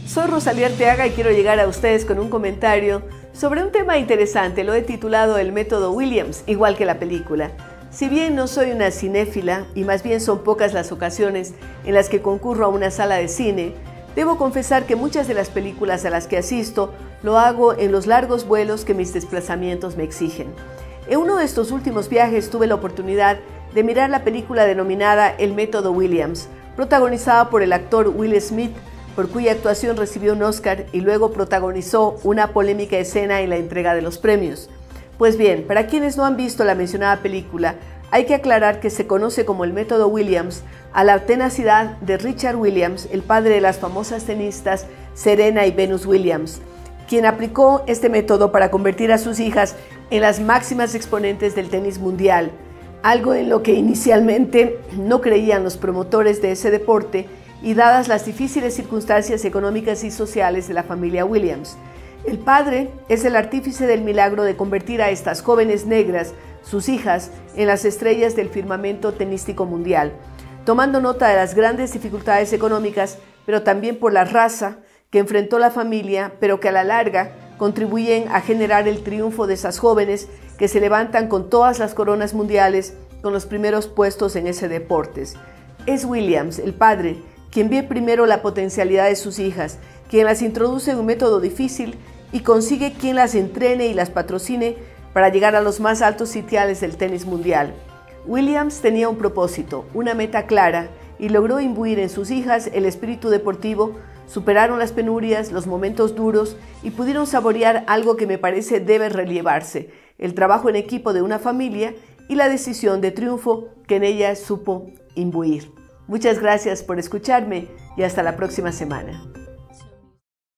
Soy Rosalía Arteaga y quiero llegar a ustedes con un comentario sobre un tema interesante. Lo he titulado El método Williams, igual que la película. Si bien no soy una cinéfila y más bien son pocas las ocasiones en las que concurro a una sala de cine, debo confesar que muchas de las películas a las que asisto lo hago en los largos vuelos que mis desplazamientos me exigen. En uno de estos últimos viajes tuve la oportunidad de mirar la película denominada El método Williams, protagonizada por el actor Will Smith, por cuya actuación recibió un Oscar y luego protagonizó una polémica escena en la entrega de los premios. Pues bien, para quienes no han visto la mencionada película, hay que aclarar que se conoce como el método Williams a la tenacidad de Richard Williams, el padre de las famosas tenistas Serena y Venus Williams, quien aplicó este método para convertir a sus hijas en las máximas exponentes del tenis mundial, algo en lo que inicialmente no creían los promotores de ese deporte y dadas las difíciles circunstancias económicas y sociales de la familia Williams. El padre es el artífice del milagro de convertir a estas jóvenes negras, sus hijas, en las estrellas del firmamento tenístico mundial, tomando nota de las grandes dificultades económicas, pero también por la raza que enfrentó la familia, pero que a la larga contribuyen a generar el triunfo de esas jóvenes que se levantan con todas las coronas mundiales, con los primeros puestos en ese deporte. Es Williams, el padre, quien ve primero la potencialidad de sus hijas, quien las introduce en un método difícil y consigue quien las entrene y las patrocine para llegar a los más altos sitiales del tenis mundial. Williams tenía un propósito, una meta clara, y logró imbuir en sus hijas el espíritu deportivo, superaron las penurias, los momentos duros y pudieron saborear algo que me parece debe relevarse, el trabajo en equipo de una familia y la decisión de triunfo que en ella supo imbuir. Muchas gracias por escucharme y hasta la próxima semana.